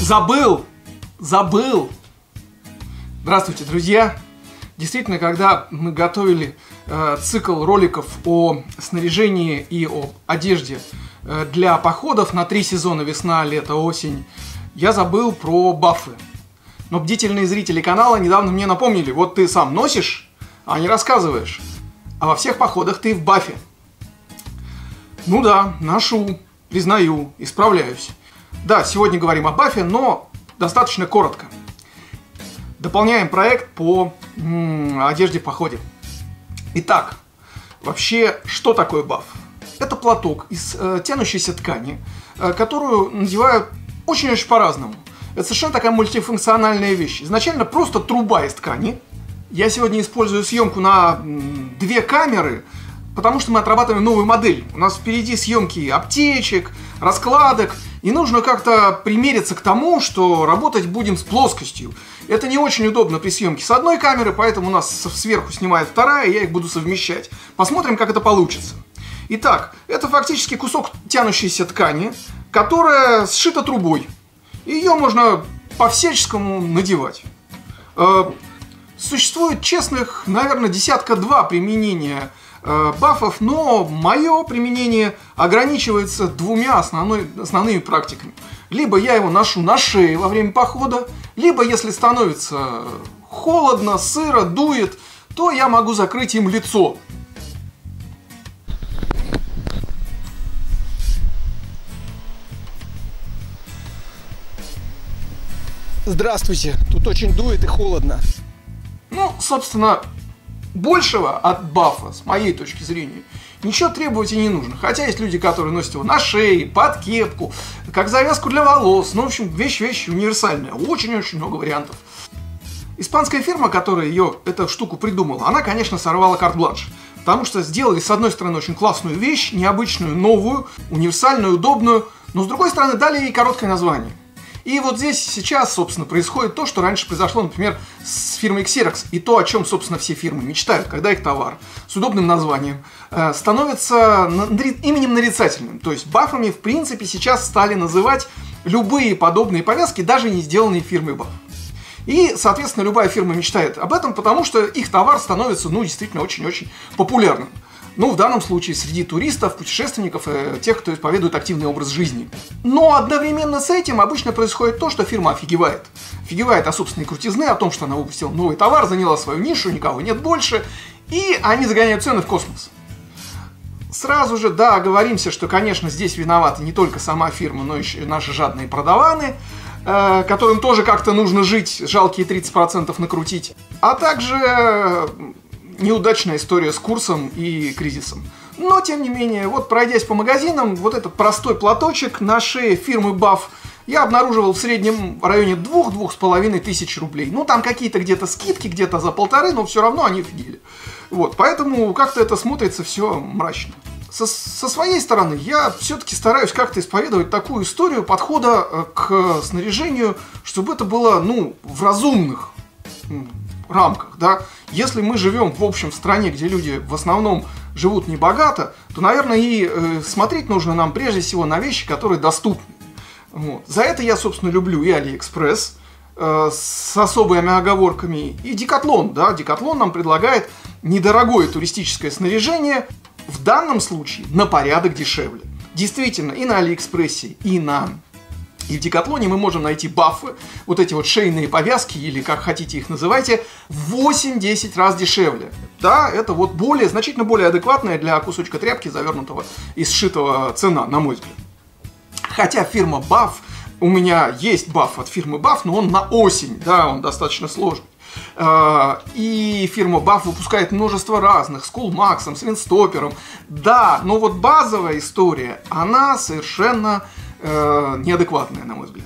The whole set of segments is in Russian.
Забыл! Здравствуйте, друзья! Действительно, когда мы готовили цикл роликов о снаряжении и о одежде для походов на 3 сезона: весна, лето, осень, я забыл про бафы. Но бдительные зрители канала недавно мне напомнили: вот ты сам носишь, а не рассказываешь. А во всех походах ты в бафе. Ну да, ношу, признаю, исправляюсь. Да, сегодня говорим о бафе, но достаточно коротко. Дополняем проект по одежде в походе. Итак, вообще, что такое баф? Это платок из тянущейся ткани, которую надевают очень-очень по-разному. Это совершенно такая мультифункциональная вещь. Изначально просто труба из ткани. Я сегодня использую съемку на 2 камеры, потому что мы отрабатываем новую модель. У нас впереди съемки аптечек, раскладок, и нужно как-то примериться к тому, что работать будем с плоскостью. Это не очень удобно при съемке с одной камеры, поэтому у нас сверху снимает вторая, и я их буду совмещать. Посмотрим, как это получится. Итак, это фактически кусок тянущейся ткани, которая сшита трубой. Ее можно по-всяческому надевать. Существует честных, наверное, 1-2 применения бафов, но мое применение ограничивается 2 основными практиками. Либо я его ношу на шее во время похода, либо если становится холодно, сыро, дует, то я могу закрыть им лицо. Здравствуйте, тут очень дует и холодно. Ну, собственно, большего от бафа, с моей точки зрения, ничего требовать и не нужно. Хотя есть люди, которые носят его на шее, под кепку, как завязку для волос. Ну, в общем, вещь универсальная. Очень-очень много вариантов. Испанская фирма, которая эту штуку придумала, она, конечно, сорвала карт-бланш. Потому что сделали, с одной стороны, очень классную вещь, необычную, новую, универсальную, удобную, но, с другой стороны, дали ей короткое название. И вот здесь сейчас, собственно, происходит то, что раньше произошло, например, с фирмой Xerox. И то, о чем, собственно, все фирмы мечтают, когда их товар с удобным названием становится именем нарицательным. То есть бафами, в принципе, сейчас стали называть любые подобные повязки, даже не сделанные фирмой баф. И, соответственно, любая фирма мечтает об этом, потому что их товар становится, действительно очень-очень популярным. Ну, в данном случае среди туристов, путешественников, тех, кто исповедует активный образ жизни. Но одновременно с этим обычно происходит то, что фирма офигевает. Офигевает о собственной крутизны, о том, что она выпустила новый товар, заняла свою нишу, никого нет больше, и они загоняют цены в космос. Сразу же, да, оговоримся, что, конечно, здесь виновата не только сама фирма, но еще и наши жадные продаваны, которым тоже как-то нужно жить, жалкие 30% накрутить, а также неудачная история с курсом и кризисом. Но, тем не менее, вот пройдясь по магазинам, вот этот простой платочек на шее фирмы BAF я обнаруживал в среднем в районе 2-2,5 тысяч рублей. Ну, там какие-то где-то скидки, где-то за 1,5, но все равно они офигели. Вот, поэтому как-то это смотрится все мрачно. Со своей стороны, я все-таки стараюсь как-то исповедовать такую историю подхода к снаряжению, чтобы это было, в разумных рамках, да. Если мы живем, в общем, в стране, где люди в основном живут небогато, то, наверное, и смотреть нужно нам прежде всего на вещи, которые доступны. Вот. За это я, собственно, люблю и Алиэкспресс с особыми оговорками, и Декатлон. Да? Декатлон нам предлагает недорогое туристическое снаряжение, в данном случае на порядок дешевле. Действительно, и на Алиэкспрессе, и в Декатлоне мы можем найти бафы, вот эти вот шейные повязки, или как хотите их называйте, в 8-10 раз дешевле. Да, это вот значительно более адекватная для кусочка тряпки, завернутого и сшитого, цена, на мой взгляд. Хотя фирма BAF, у меня есть баф от фирмы BAF, но он на осень, да, он достаточно сложный. И фирма BAF выпускает множество разных, с Coolmax, с Винстопером. Да, но вот базовая история, она совершенно неадекватная, на мой взгляд.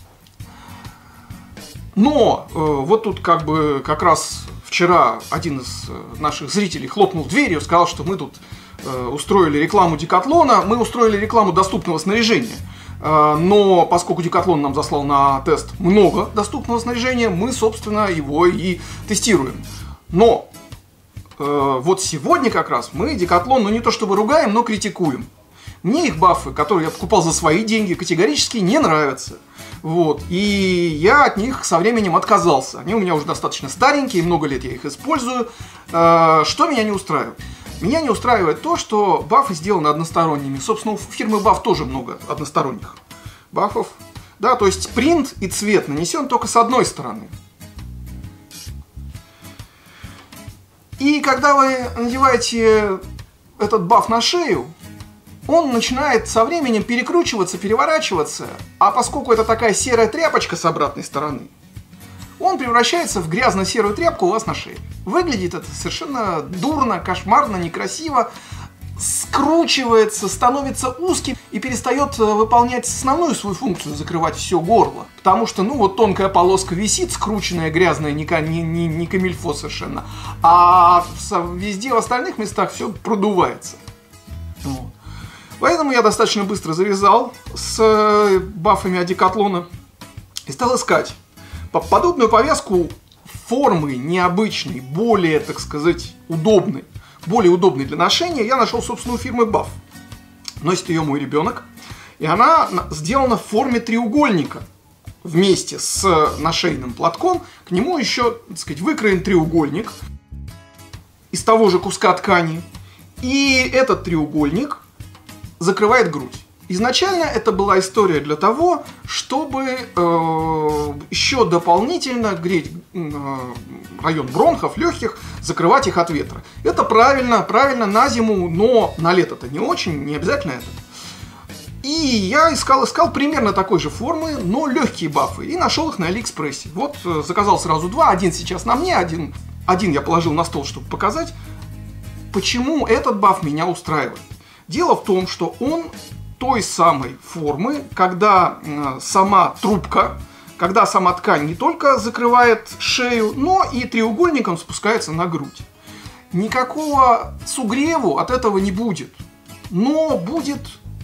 Но вот тут как раз вчера один из наших зрителей хлопнул дверью, сказал, что мы тут устроили рекламу Декатлона, мы устроили рекламу доступного снаряжения. Но поскольку Декатлон нам заслал на тест много доступного снаряжения, мы, собственно, его и тестируем. Но вот сегодня как раз мы Декатлон, не то чтобы ругаем, но критикуем. Мне их бафы, которые я покупал за свои деньги, категорически не нравятся. Вот. И я от них со временем отказался. Они у меня уже достаточно старенькие, много лет я их использую. Что меня не устраивает? Меня не устраивает то, что бафы сделаны односторонними. Собственно, у фирмы Buff тоже много односторонних бафов. Да, то есть принт и цвет нанесен только с одной стороны. И когда вы надеваете этот баф на шею, он начинает со временем перекручиваться, переворачиваться, а поскольку это такая серая тряпочка с обратной стороны, он превращается в грязно-серую тряпку у вас на шее. Выглядит это совершенно дурно, кошмарно, некрасиво, скручивается, становится узким и перестает выполнять основную свою функцию, закрывать все горло. Потому что, ну, вот тонкая полоска висит, скрученная, грязная, не камильфо совершенно, а везде в остальных местах все продувается. Вот. Поэтому я достаточно быстро завязал с бафами от Decathlon и стал искать подобную повязку формы необычной, более, так сказать, удобной, более удобной для ношения. Я нашел, собственно, у фирмы Buff. Носит ее мой ребенок, и она сделана в форме треугольника. Вместе с нашейным платком к нему еще, так сказать, выкроен треугольник из того же куска ткани. И этот треугольник закрывает грудь. Изначально это была история для того, чтобы еще дополнительно греть район бронхов, легких, закрывать их от ветра. Это правильно на зиму, но на лето-то не очень, не обязательно это. И я искал примерно такой же формы, но легкие бафы, и нашел их на Алиэкспрессе. Вот заказал сразу два, один сейчас на мне, один я положил на стол, чтобы показать, почему этот баф меня устраивает. Дело в том, что он той самой формы, когда сама трубка, когда сама ткань не только закрывает шею, но и треугольником спускается на грудь. Никакого сугреву от этого не будет, но будет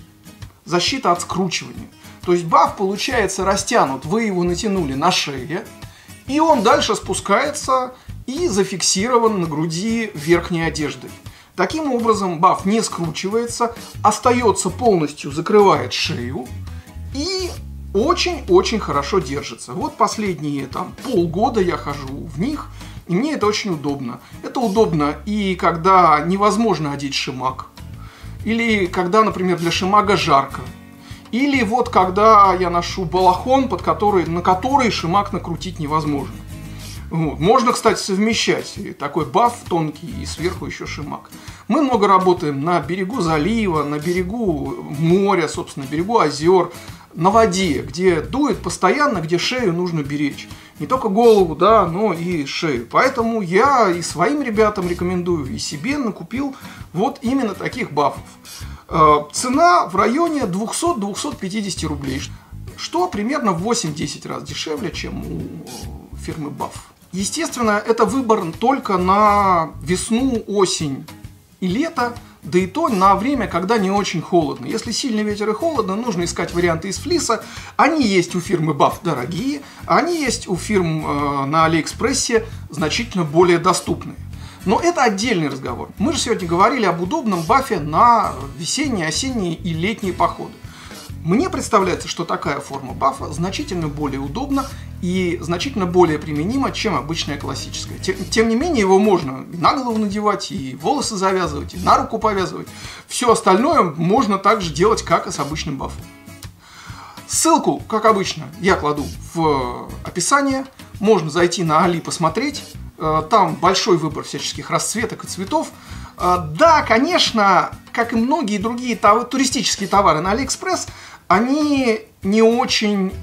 защита от скручивания. То есть баф получается растянут, вы его натянули на шее, и он дальше спускается и зафиксирован на груди верхней одеждой. Таким образом, баф не скручивается, остается полностью, закрывает шею и очень-очень хорошо держится. Вот последние полгода я хожу в них, и мне это очень удобно. Это удобно и когда невозможно одеть шимаг, или когда, например, для шимага жарко, или вот когда я ношу балахон, на который шимаг накрутить невозможно. Вот. Можно, кстати, совмещать такой баф тонкий и сверху еще шимаг. Мы много работаем на берегу залива, на берегу моря, собственно, на берегу озер, на воде, где дует постоянно, где шею нужно беречь. Не только голову, да, но и шею. Поэтому я и своим ребятам рекомендую, и себе накупил вот именно таких бафов. Цена в районе 200-250 рублей, что примерно в 8-10 раз дешевле, чем у фирмы Buff. Естественно, это выбор только на весну, осень и лето, да и то на время, когда не очень холодно. Если сильный ветер и холодно, нужно искать варианты из флиса. Они есть у фирмы Buff дорогие, они есть у фирм на Алиэкспрессе значительно более доступные. Но это отдельный разговор. Мы же сегодня говорили об удобном бафе на весенние, осенние и летние походы. Мне представляется, что такая форма бафа значительно более удобна и значительно более применима, чем обычная классическая. Тем не менее, его можно и на голову надевать, и волосы завязывать, и на руку повязывать. Все остальное можно также делать, как и с обычным бафом. Ссылку, как обычно, я кладу в описание. Можно зайти на Али посмотреть. Там большой выбор всяческих расцветок и цветов. Да, конечно, как и многие другие туристические товары на Алиэкспресс, они не очень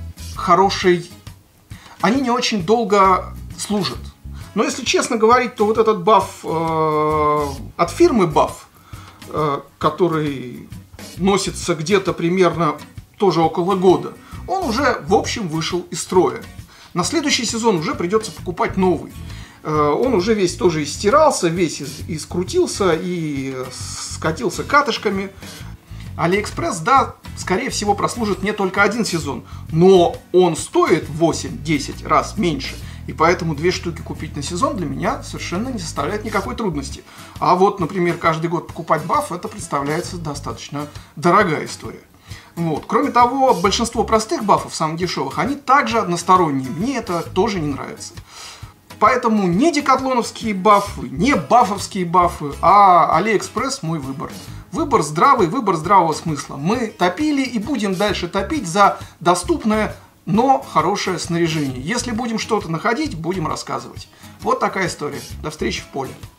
они не очень долго служат. Но если честно говорить, то вот этот баф от фирмы Buff, который носится где-то примерно тоже около года, он уже в общем вышел из строя. На следующий сезон уже придется покупать новый. Он уже весь тоже истирался, весь искрутился и скатился катышками. Алиэкспресс, да, скорее всего, прослужит не только один сезон, но он стоит в 8-10 раз меньше. И поэтому 2 штуки купить на сезон для меня совершенно не составляет никакой трудности. А вот, например, каждый год покупать баф, это представляется достаточно дорогая история. Вот. Кроме того, большинство простых бафов, самых дешевых, они также односторонние. Мне это тоже не нравится. Поэтому не декатлоновские бафы, не бафовские бафы, а Алиэкспресс мой выбор. Выбор здравый, выбор здравого смысла. Мы топили и будем дальше топить за доступное, но хорошее снаряжение. Если будем что-то находить, будем рассказывать. Вот такая история. До встречи в поле.